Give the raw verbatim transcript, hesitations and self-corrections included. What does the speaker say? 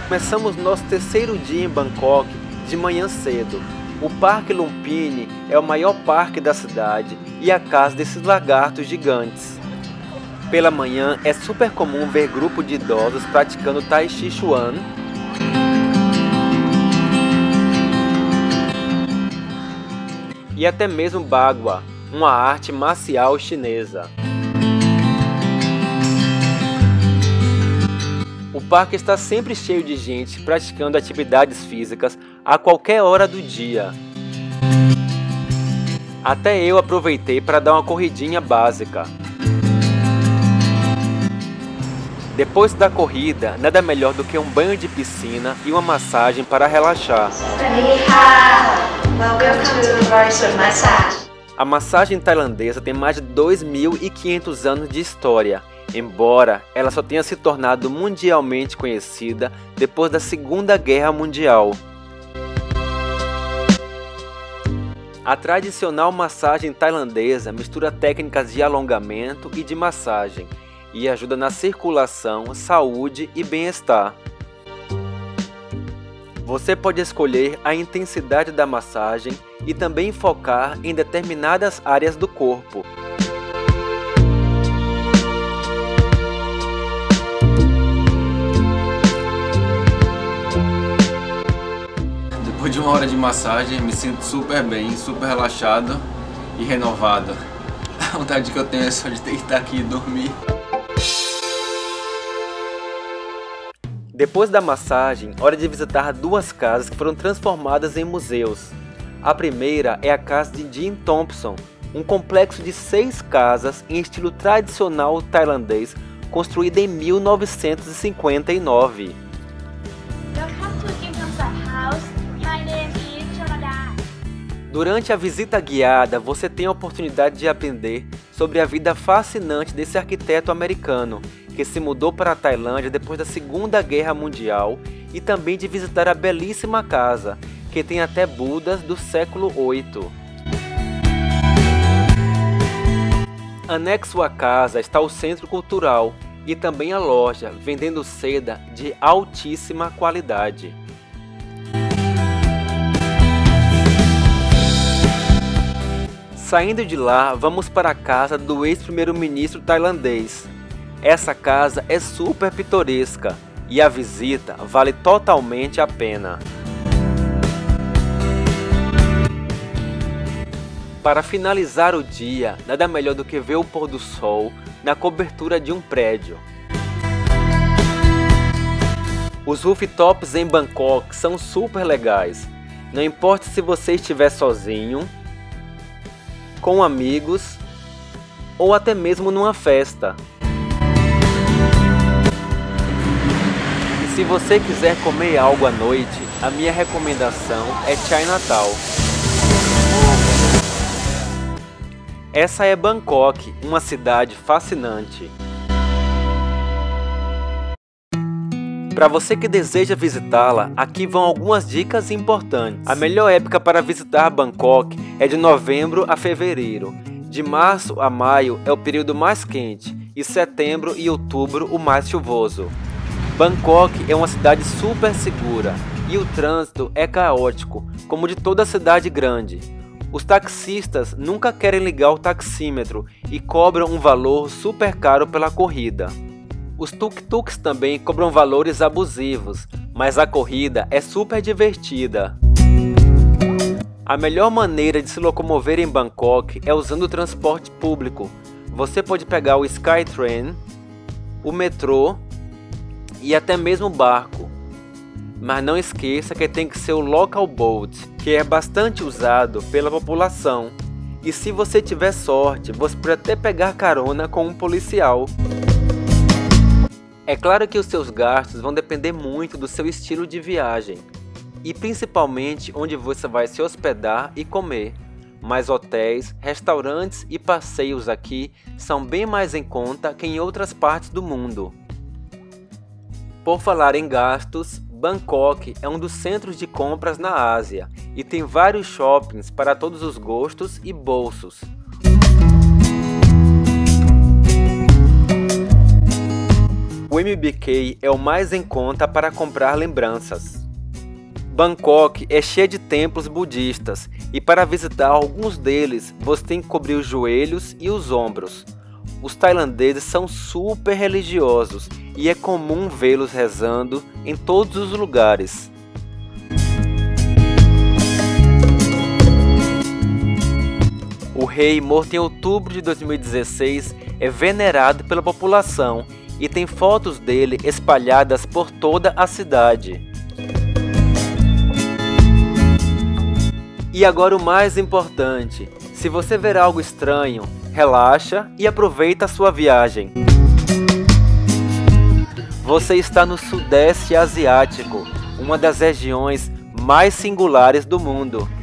Começamos nosso terceiro dia em Bangkok de manhã cedo. O Parque Lumpini é o maior parque da cidade e a casa desses lagartos gigantes. Pela manhã é super comum ver grupo de idosos praticando Tai Chi Chuan, e até mesmo Bagua, uma arte marcial chinesa. O parque está sempre cheio de gente praticando atividades físicas a qualquer hora do dia. Até eu aproveitei para dar uma corridinha básica. Depois da corrida, nada melhor do que um banho de piscina e uma massagem para relaxar. A massagem tailandesa tem mais de dois mil e quinhentos anos de história, embora ela só tenha se tornado mundialmente conhecida depois da Segunda Guerra Mundial. A tradicional massagem tailandesa mistura técnicas de alongamento e de massagem e ajuda na circulação, saúde e bem-estar. Você pode escolher a intensidade da massagem e também focar em determinadas áreas do corpo. Depois de uma hora de massagem, me sinto super bem, super relaxado e renovado. A vontade que eu tenho é só de deitar aqui e dormir. Depois da massagem, hora de visitar duas casas que foram transformadas em museus. A primeira é a casa de Jim Thompson, um complexo de seis casas em estilo tradicional tailandês, construída em mil novecentos e cinquenta e nove. Durante a visita guiada, você tem a oportunidade de aprender sobre a vida fascinante desse arquiteto americano, que se mudou para a Tailândia depois da Segunda Guerra Mundial, e também de visitar a belíssima casa, que tem até Budas do século oito. Anexo à casa está o Centro Cultural e também a loja, vendendo seda de altíssima qualidade. Saindo de lá, vamos para a casa do ex-primeiro-ministro tailandês. Essa casa é super pitoresca e a visita vale totalmente a pena. Para finalizar o dia, nada melhor do que ver o pôr do sol na cobertura de um prédio. Os rooftops em Bangkok são super legais. Não importa se você estiver sozinho, com amigos ou até mesmo numa festa. Se você quiser comer algo à noite, a minha recomendação é Chinatown. Essa é Bangkok, uma cidade fascinante. Para você que deseja visitá-la, aqui vão algumas dicas importantes. A melhor época para visitar Bangkok é de novembro a fevereiro. De março a maio é o período mais quente e setembro e outubro o mais chuvoso. Bangkok é uma cidade super segura e o trânsito é caótico, como de toda cidade grande. Os taxistas nunca querem ligar o taxímetro e cobram um valor super caro pela corrida. Os tuk-tuks também cobram valores abusivos, mas a corrida é super divertida. A melhor maneira de se locomover em Bangkok é usando o transporte público. Você pode pegar o Skytrain, o metrô e até mesmo barco. Mas não esqueça que tem que ser o Local Boat, que é bastante usado pela população. E se você tiver sorte, você pode até pegar carona com um policial. É claro que os seus gastos vão depender muito do seu estilo de viagem e principalmente onde você vai se hospedar e comer. Mas hotéis, restaurantes e passeios aqui são bem mais em conta que em outras partes do mundo. Por falar em gastos, Bangkok é um dos centros de compras na Ásia e tem vários shoppings para todos os gostos e bolsos. O o M B K é o mais em conta para comprar lembranças. Bangkok é cheia de templos budistas e para visitar alguns deles você tem que cobrir os joelhos e os ombros. Os tailandeses são super religiosos e é comum vê-los rezando em todos os lugares. O rei, morto em outubro de dois mil e dezesseis, é venerado pela população e tem fotos dele espalhadas por toda a cidade. E agora o mais importante, se você ver algo estranho, relaxa e aproveita a sua viagem. Você está no Sudeste Asiático, uma das regiões mais singulares do mundo.